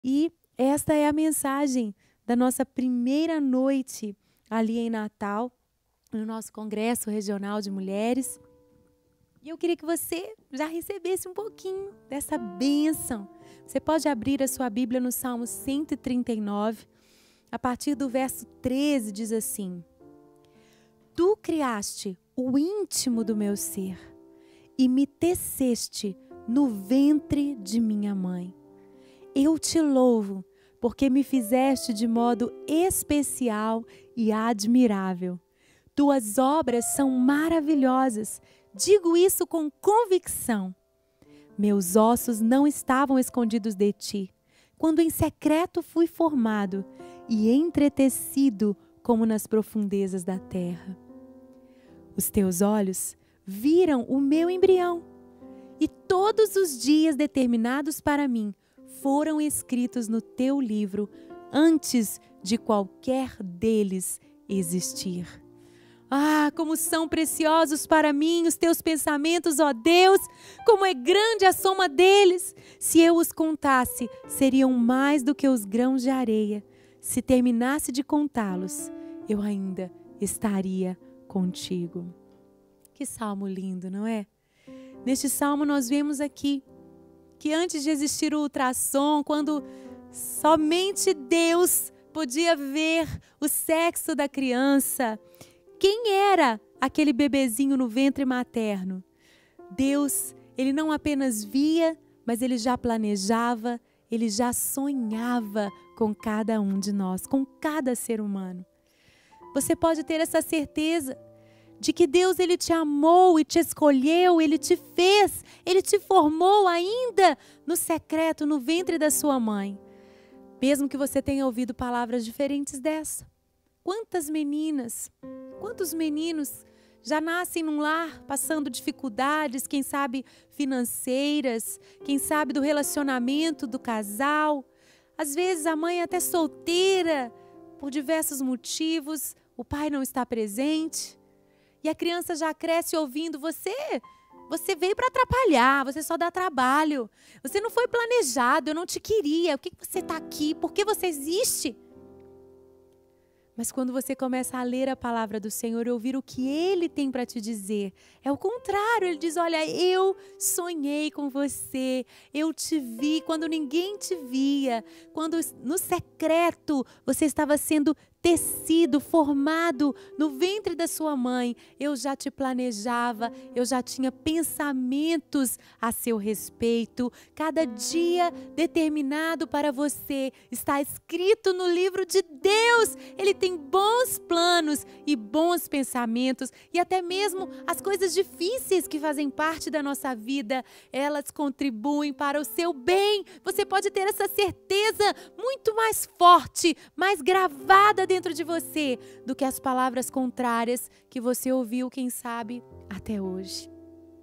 E esta é a mensagem da nossa primeira noite ali em Natal, no nosso Congresso Regional de Mulheres. E eu queria que você já recebesse um pouquinho dessa bênção. Você pode abrir a sua Bíblia no Salmo 139, a partir do verso 13, diz assim: Tu criaste o íntimo do meu ser e me teceste no ventre de minha mãe. Eu te louvo, porque me fizeste de modo especial e admirável. Tuas obras são maravilhosas, digo isso com convicção. Meus ossos não estavam escondidos de ti, quando em secreto fui formado e entretecido como nas profundezas da terra. Os teus olhos viram o meu embrião, e todos os dias determinados para mim foram escritos no teu livro antes de qualquer deles existir. Ah, como são preciosos para mim os teus pensamentos, ó Deus, como é grande a soma deles. Se eu os contasse, seriam mais do que os grãos de areia. Se terminasse de contá-los, eu ainda estaria contigo. Que salmo lindo, não é? Neste salmo nós vemos aqui que antes de existir o ultrassom, quando somente Deus podia ver o sexo da criança, quem era aquele bebezinho no ventre materno? Deus, Ele não apenas via, mas Ele já planejava, Ele já sonhava com cada um de nós, com cada ser humano. Você pode ter essa certeza de que Deus, Ele te amou e te escolheu, Ele te fez, Ele te formou ainda no secreto, no ventre da sua mãe. Mesmo que você tenha ouvido palavras diferentes dessa. Quantas meninas, quantos meninos já nascem num lar passando dificuldades, quem sabe financeiras, quem sabe do relacionamento do casal. Às vezes a mãe é até solteira, por diversos motivos, o pai não está presente. E a criança já cresce ouvindo: você veio para atrapalhar, você só dá trabalho. Você não foi planejado, eu não te queria. Por que você está aqui? Por que você existe? Mas quando você começa a ler a palavra do Senhor e ouvir o que Ele tem para te dizer, é o contrário. Ele diz: olha, eu sonhei com você, eu te vi quando ninguém te via, quando no secreto você estava sendo tecido, formado no ventre da sua mãe. Eu já te planejava, eu já tinha pensamentos a seu respeito. Cada dia determinado para você está escrito no livro de Deus. Ele tem bons planos e bons pensamentos, e até mesmo as coisas difíceis que fazem parte da nossa vida, elas contribuem para o seu bem. Você pode ter essa certeza muito mais forte, mais gravada dentro de você do que as palavras contrárias que você ouviu, quem sabe, até hoje.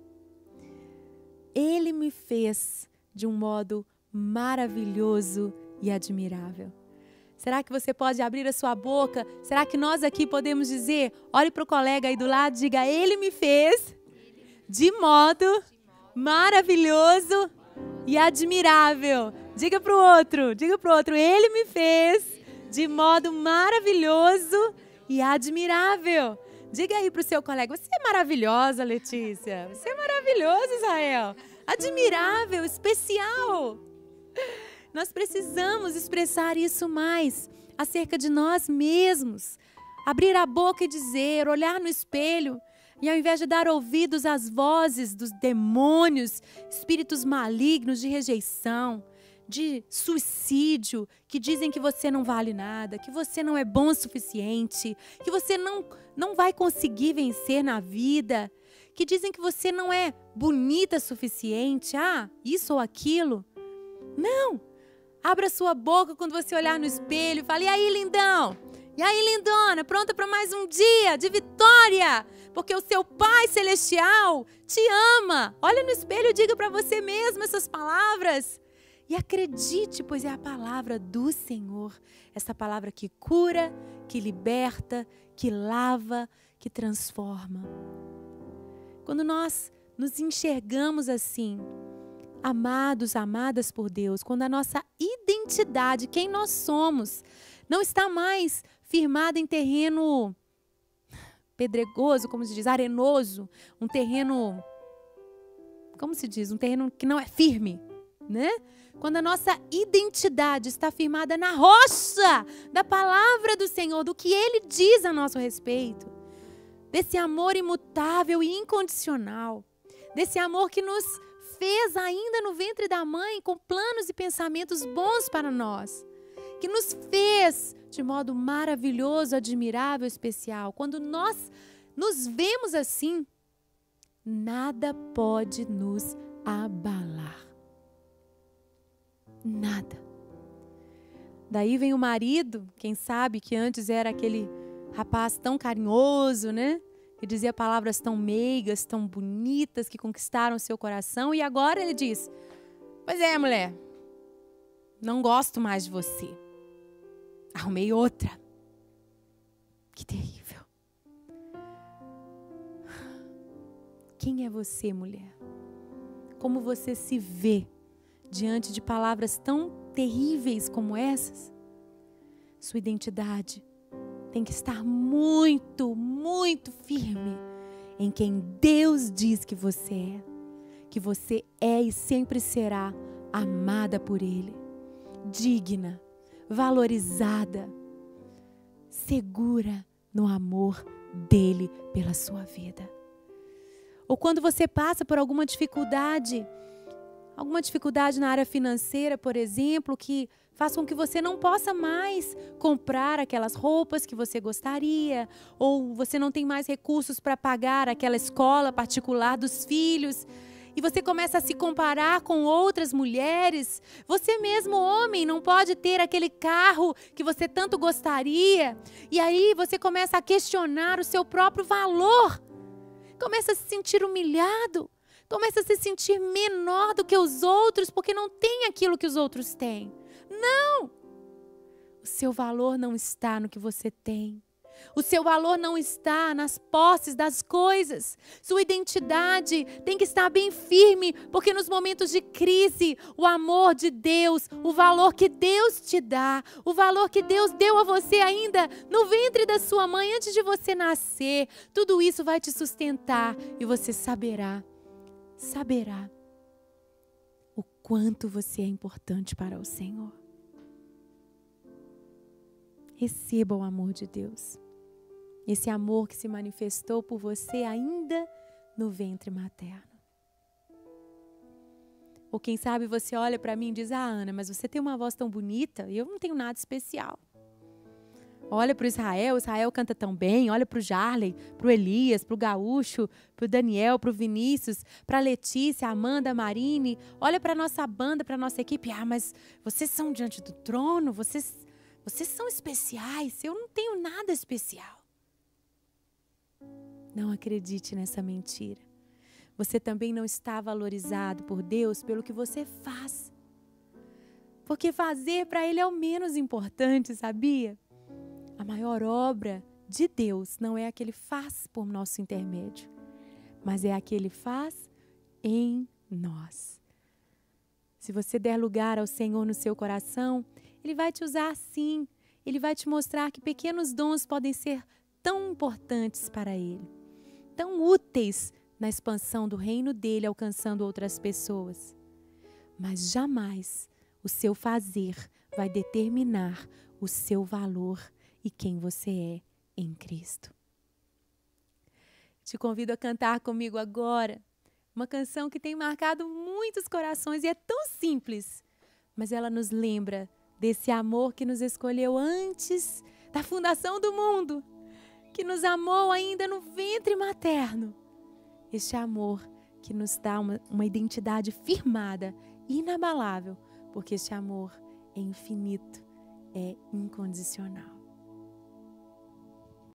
Ele me fez de um modo maravilhoso e admirável. Será que você pode abrir a sua boca? Será que nós aqui podemos dizer? Olhe para o colega aí do lado e diga: Ele me fez de modo maravilhoso e admirável. Diga para o outro, Ele me fez de modo maravilhoso e admirável. Diga aí para o seu colega: você é maravilhosa, Letícia. Você é maravilhoso, Israel. Admirável, especial. Nós precisamos expressar isso mais acerca de nós mesmos. Abrir a boca e dizer, olhar no espelho, e ao invés de dar ouvidos às vozes dos demônios, espíritos malignos de rejeição, de suicídio, que dizem que você não vale nada, que você não é bom o suficiente, que você não vai conseguir vencer na vida, que dizem que você não é bonita o suficiente, isso ou aquilo. Não! Abra sua boca quando você olhar no espelho e fale: e aí, lindão? E aí, lindona? Pronta para mais um dia de vitória? Porque o seu Pai Celestial te ama. Olha no espelho e diga para você mesmo essas palavras. E acredite, pois é a palavra do Senhor. Essa palavra que cura, que liberta, que lava, que transforma. Quando nós nos enxergamos assim, amados, amadas por Deus, quando a nossa identidade, quem nós somos, não está mais firmada em terreno pedregoso, como se diz, arenoso, um terreno, como se diz, um terreno que não é firme, né? Quando a nossa identidade está firmada na rocha da palavra do Senhor, do que Ele diz a nosso respeito, desse amor imutável e incondicional, desse amor que nos fez ainda no ventre da mãe com planos e pensamentos bons para nós, que nos fez de modo maravilhoso, admirável, especial. Quando nós nos vemos assim, nada pode nos abalar. Nada. Daí vem o marido, quem sabe que antes era aquele rapaz tão carinhoso, né? Que dizia palavras tão meigas, tão bonitas, que conquistaram seu coração. E agora ele diz: pois é, mulher, não gosto mais de você. Arrumei outra. Que terrível. Quem é você, mulher? Como você se vê diante de palavras tão terríveis como essas? Sua identidade tem que estar muito, muito firme em quem Deus diz que você é e sempre será amada por Ele, digna, valorizada, segura no amor dEle pela sua vida. Ou quando você passa por alguma dificuldade na área financeira, por exemplo, que faça com que você não possa mais comprar aquelas roupas que você gostaria, ou você não tem mais recursos para pagar aquela escola particular dos filhos, e você começa a se comparar com outras mulheres. Você mesmo, homem, não pode ter aquele carro que você tanto gostaria. E aí você começa a questionar o seu próprio valor. Começa a se sentir humilhado. Começa a se sentir menor do que os outros, porque não tem aquilo que os outros têm. Não! O seu valor não está no que você tem. O seu valor não está nas posses das coisas. Sua identidade tem que estar bem firme, porque nos momentos de crise, o amor de Deus, o valor que Deus te dá, o valor que Deus deu a você ainda no ventre da sua mãe, antes de você nascer, tudo isso vai te sustentar e você saberá o quanto você é importante para o Senhor. Receba o amor de Deus. Esse amor que se manifestou por você ainda no ventre materno. Ou quem sabe você olha para mim e diz: Ana, mas você tem uma voz tão bonita e eu não tenho nada especial. Olha para o Israel canta tão bem. Olha para o Jarley, para o Elias, para o Gaúcho, para o Daniel, para o Vinícius, para a Letícia, a Amanda, a Marine. Olha para a nossa banda, para a nossa equipe. Mas vocês são diante do trono, vocês são especiais. Eu não tenho nada especial. Não acredite nessa mentira. Você também não está valorizado por Deus pelo que você faz. Porque fazer para Ele é o menos importante, sabia? A maior obra de Deus não é a que Ele faz por nosso intermédio, mas é a que Ele faz em nós. Se você der lugar ao Senhor no seu coração, Ele vai te usar sim. Ele vai te mostrar que pequenos dons podem ser tão importantes para Ele, tão úteis na expansão do reino dEle, alcançando outras pessoas. Mas jamais o seu fazer vai determinar o seu valor e quem você é em Cristo. Te convido a cantar comigo agora uma canção que tem marcado muitos corações e é tão simples, mas ela nos lembra desse amor que nos escolheu antes da fundação do mundo, que nos amou ainda no ventre materno. Este amor que nos dá uma identidade firmada, inabalável, porque este amor é infinito, é incondicional.